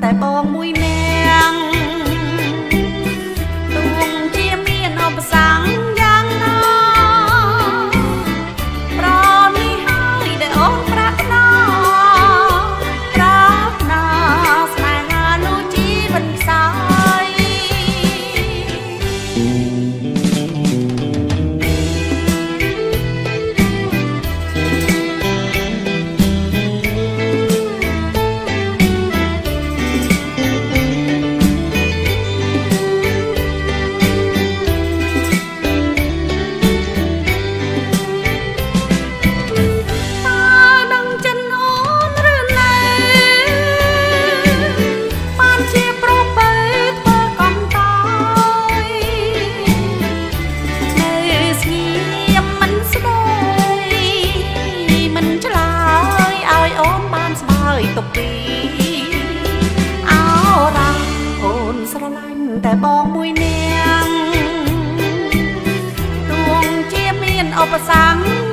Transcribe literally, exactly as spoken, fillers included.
តែបងមួយនាងទោះជាមានឧបសគ្គយ៉ាងណាប្រនេះហើយដែលអូនប្រាថ្នាប្រាថ្នាស្នេហានោះជីវិតផ្សាយទុកពីអោរ៉ាអូនស្រឡាញ់តែបងមួយនាងទោះជាមានឧបសគ្គ